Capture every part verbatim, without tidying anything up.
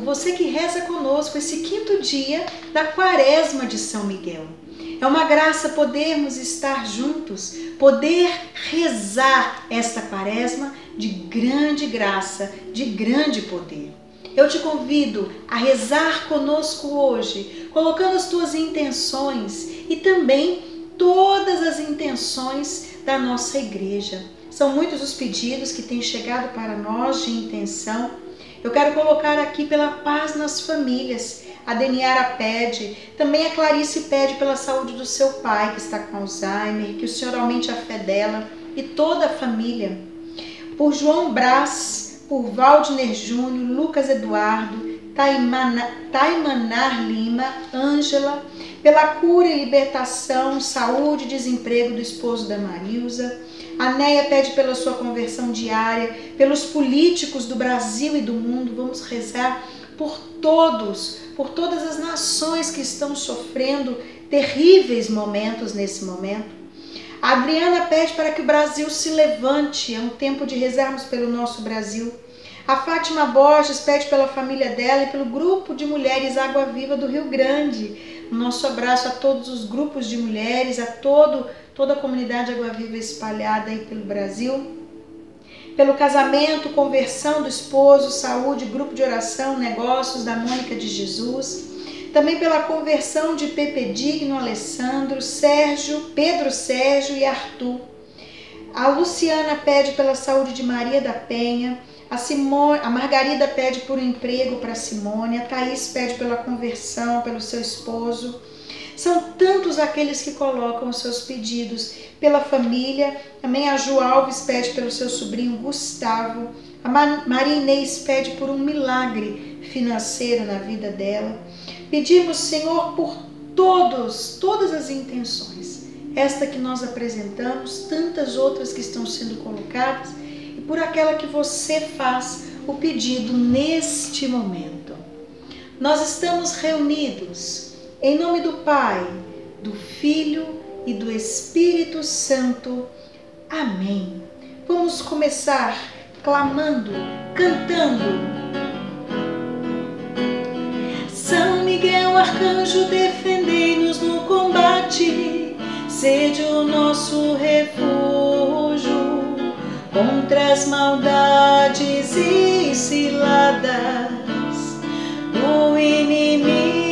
você que reza conosco esse quinto dia da Quaresma de São Miguel. É uma graça podermos estar juntos, poder rezar esta Quaresma de grande graça, de grande poder. Eu te convido a rezar conosco hoje, colocando as tuas intenções e também todas as intenções da nossa igreja. São muitos os pedidos que têm chegado para nós de intenção. Eu quero colocar aqui pela paz nas famílias. A Deniara pede, também a Clarice pede pela saúde do seu pai que está com Alzheimer, que o Senhor aumente a fé dela e toda a família. Por João Brás, por Valdiner Júnior, Lucas Eduardo, Taimana, Taimanar Lima, Ângela, pela cura e libertação, saúde e desemprego do esposo da Marilza. A Neia pede pela sua conversão diária, pelos políticos do Brasil e do mundo. Vamos rezar por todos, por todas as nações que estão sofrendo terríveis momentos nesse momento. A Adriana pede para que o Brasil se levante, é um tempo de rezarmos pelo nosso Brasil. A Fátima Borges pede pela família dela e pelo grupo de mulheres Água Viva do Rio Grande. Nosso abraço a todos os grupos de mulheres, a todo, toda a comunidade Água Viva espalhada aí pelo Brasil. Pelo casamento, conversão do esposo, saúde, grupo de oração, negócios da Mônica de Jesus. Também pela conversão de Pepe Digno, Alessandro, Sérgio, Pedro Sérgio e Arthur. A Luciana pede pela saúde de Maria da Penha. A, Simone, a Margarida pede por um emprego para a Simone. A Thaís pede pela conversão, pelo seu esposo. São tantos aqueles que colocam os seus pedidos pela família. Também a Ju Alves pede pelo seu sobrinho Gustavo. A Maria Inês pede por um milagre financeiro na vida dela. Pedimos, Senhor, por todos, todas as intenções. Esta que nós apresentamos, tantas outras que estão sendo colocadas e por aquela que você faz o pedido neste momento. Nós estamos reunidos em nome do Pai, do Filho e do Espírito Santo. Amém. Vamos começar clamando, cantando. São Miguel Arcanjo, defendei-nos no combate, sede o nosso refúgio contra as maldades e ciladas do inimigo.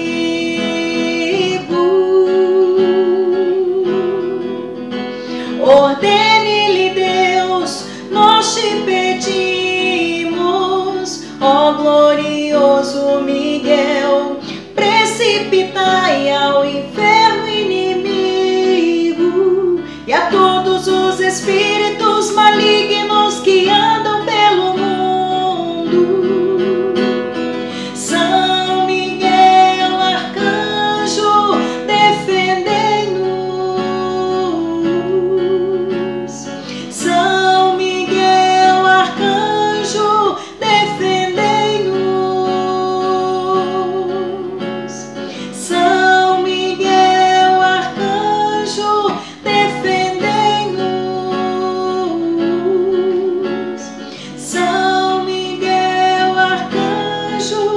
Ordene-lhe Deus, nós te pedimos, ó glorioso Miguel, precipitai ao inferno inimigo e a todos os espíritos malignos que andam pelo mundo. São Miguel Arcanjo, defendei-nos. São Miguel Arcanjo, defendei-nos. São Miguel Arcanjo, defendei-nos. São Miguel Arcanjo,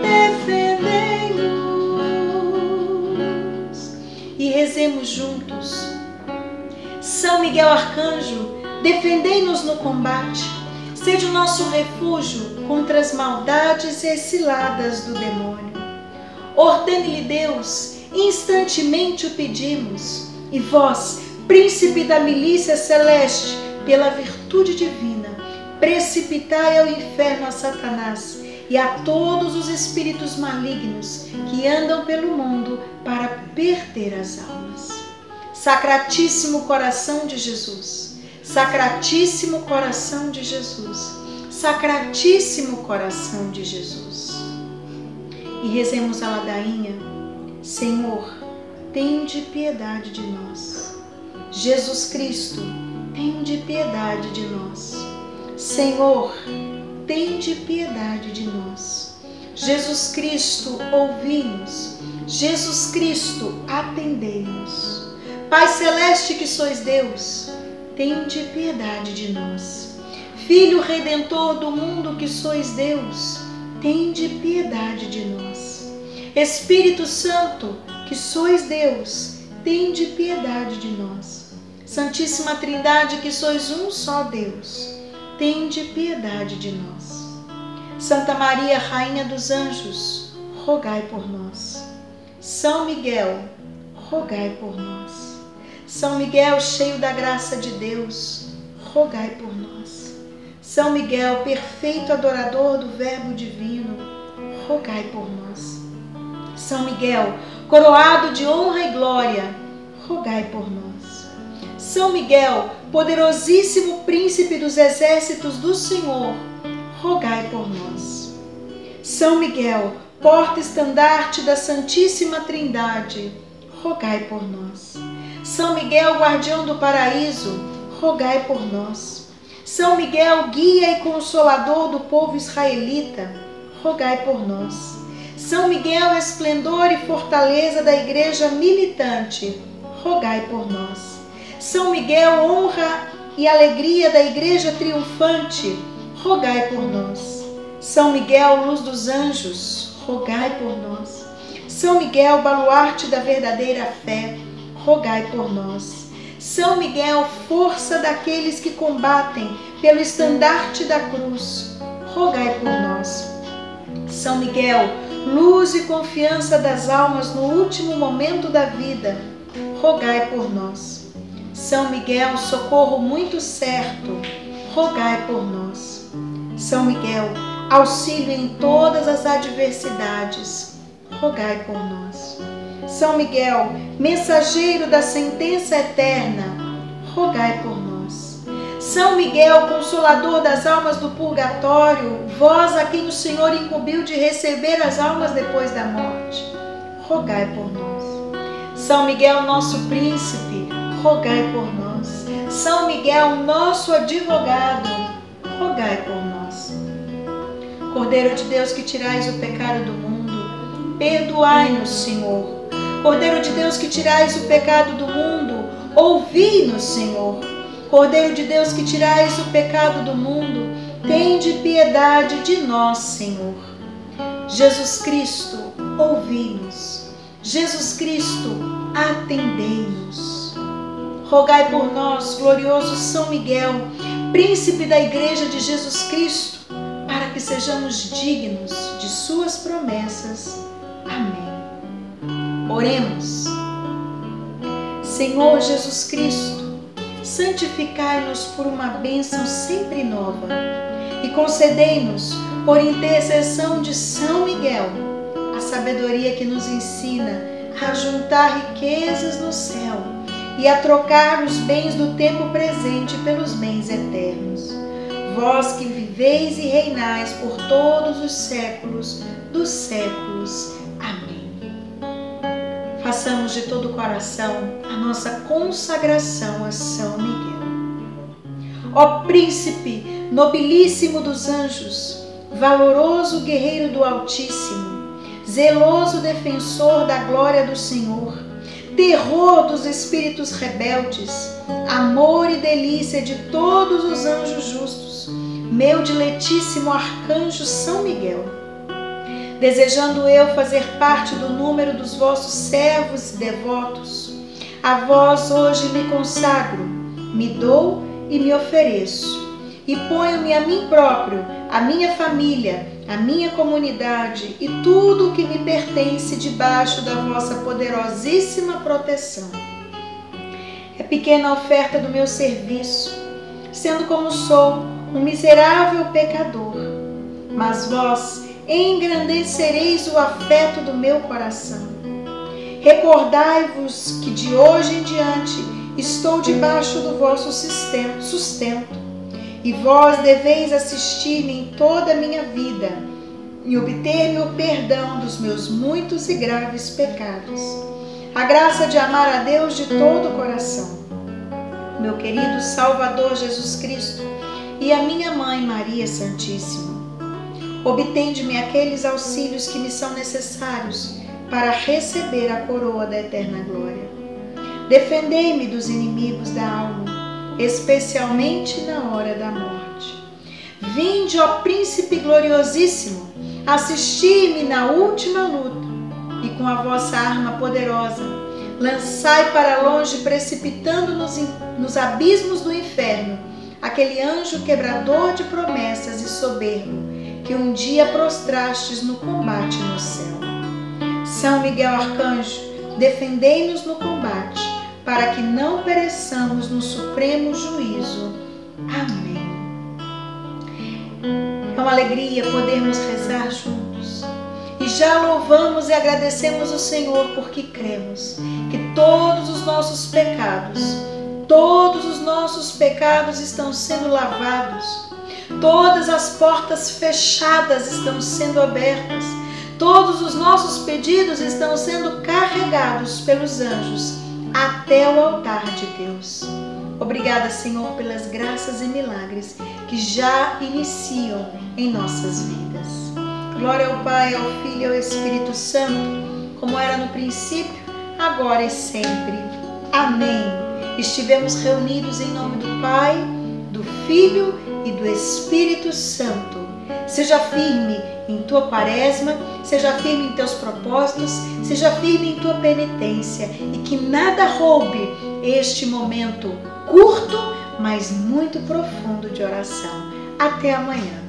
defendei-nos. E rezemos juntos. São Miguel Arcanjo, defendei-nos no combate, sede o nosso refúgio contra as maldades e as ciladas do demônio. Ordene-lhe Deus, instantemente o pedimos, e vós, príncipe da milícia celeste, pela virtude divina, precipitai ao inferno a Satanás e a todos os espíritos malignos que andam pelo mundo para perder as almas. Sacratíssimo coração de Jesus, Sacratíssimo coração de Jesus, Sacratíssimo coração de Jesus. E rezemos a ladainha. Senhor, tende piedade de nós. Jesus Cristo, tende piedade de nós. Senhor, tende piedade de nós. Jesus Cristo, ouvi-nos. Jesus Cristo, atendei-nos. Pai celeste que sois Deus, tende piedade de nós. Filho Redentor do mundo que sois Deus, tende piedade de nós. Espírito Santo, que sois Deus, tende piedade de nós. Santíssima Trindade, que sois um só Deus, tende piedade de nós. Santa Maria, Rainha dos Anjos, rogai por nós. São Miguel, rogai por nós. São Miguel, cheio da graça de Deus, rogai por nós. São Miguel, perfeito adorador do Verbo Divino, rogai por nós. São Miguel, coroado de honra e glória, rogai por nós. São Miguel, poderosíssimo príncipe dos exércitos do Senhor, rogai por nós. São Miguel, porta-estandarte da Santíssima Trindade, rogai por nós. São Miguel, guardião do paraíso, rogai por nós. São Miguel, guia e consolador do povo israelita, rogai por nós. São Miguel, esplendor e fortaleza da igreja militante, rogai por nós. São Miguel, honra e alegria da igreja triunfante, rogai por nós. São Miguel, luz dos anjos, rogai por nós. São Miguel, baluarte da verdadeira fé, rogai por nós. São Miguel, força daqueles que combatem pelo estandarte da cruz, rogai por nós. São Miguel, luz e confiança das almas no último momento da vida, rogai por nós. São Miguel, socorro muito certo, rogai por nós. São Miguel, auxílio em todas as adversidades, rogai por nós. São Miguel, mensageiro da sentença eterna, rogai por nós. São Miguel, consolador das almas do purgatório, vós a quem o Senhor incumbiu de receber as almas depois da morte, rogai por nós. São Miguel, nosso príncipe, rogai por nós. São Miguel, nosso advogado, rogai por nós. Cordeiro de Deus, que tirais o pecado do mundo, perdoai-nos, Senhor. Cordeiro de Deus, que tirais o pecado do mundo, ouvi-nos, Senhor. Cordeiro de Deus, que tirais o pecado do mundo, tende piedade de nós, Senhor. Jesus Cristo, ouvi-nos. Jesus Cristo, atendei-nos. Rogai por nós, glorioso São Miguel, príncipe da Igreja de Jesus Cristo, para que sejamos dignos de suas promessas. Amém. Oremos. Senhor Jesus Cristo, santificai-nos por uma bênção sempre nova e concedei-nos, por intercessão de São Miguel, a sabedoria que nos ensina a juntar riquezas no céu e a trocar os bens do tempo presente pelos bens eternos. Vós que viveis e reinais por todos os séculos dos séculos. Amém. Façamos de todo o coração a nossa consagração a São Miguel. Ó príncipe nobilíssimo dos anjos, valoroso guerreiro do Altíssimo, zeloso defensor da glória do Senhor, terror dos espíritos rebeldes, amor e delícia de todos os anjos justos, meu diletíssimo arcanjo São Miguel, desejando eu fazer parte do número dos vossos servos e devotos, a vós hoje me consagro, me dou e me ofereço, e ponho-me a mim próprio, a minha família, a minha comunidade e tudo o que me pertence debaixo da vossa poderosíssima proteção. É pequena a oferta do meu serviço, sendo como sou um miserável pecador, mas vós engrandecereis o afeto do meu coração. Recordai-vos que de hoje em diante estou debaixo do vosso sustento, e vós deveis assistir-me em toda a minha vida e obter-me o perdão dos meus muitos e graves pecados, a graça de amar a Deus de todo o coração, meu querido Salvador Jesus Cristo e a minha Mãe Maria Santíssima. Obtende-me aqueles auxílios que me são necessários para receber a coroa da eterna glória. Defendei-me dos inimigos da alma, especialmente na hora da morte. Vinde, ó Príncipe gloriosíssimo, Assisti-me na última luta e com a vossa arma poderosa, lançai para longe, precipitando nos, nos abismos do inferno, aquele anjo quebrador de promessas e soberbo, que um dia prostrastes no combate no céu. São Miguel Arcanjo, defendei-nos no combate, para que não pereçamos no supremo juízo. Amém. É uma alegria podermos rezar juntos. E já louvamos e agradecemos o Senhor porque cremos que todos os nossos pecados, todos os nossos pecados estão sendo lavados, todas as portas fechadas estão sendo abertas, todos os nossos pedidos estão sendo carregados pelos anjos até o altar de Deus. Obrigada, Senhor, pelas graças e milagres que já iniciam em nossas vidas. Glória ao Pai, ao Filho e ao Espírito Santo, como era no princípio, agora e sempre. Amém. Estivemos reunidos em nome do Pai, do Filho e do Espírito Santo. Seja firme em tua quaresma, seja firme em teus propósitos, seja firme em tua penitência e que nada roube este momento curto, mas muito profundo de oração. Até amanhã.